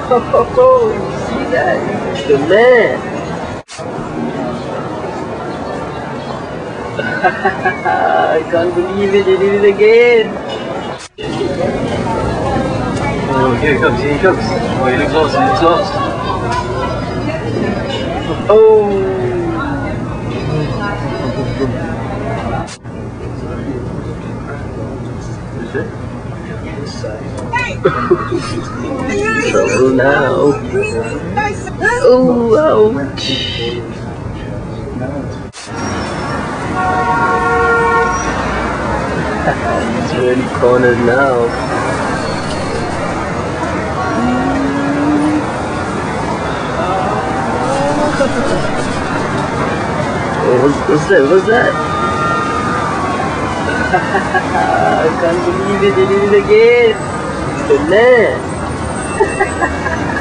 Oh, you see that? The man. I can't believe it, he did it again. Oh, here he comes, here he comes. Oh, he looks lost, he looks lost. Oh! Is it? Trouble now. Oh, ouch. He's really cornered now. Oh, what's that? What's that? I can't believe it, he did it again. It's the man.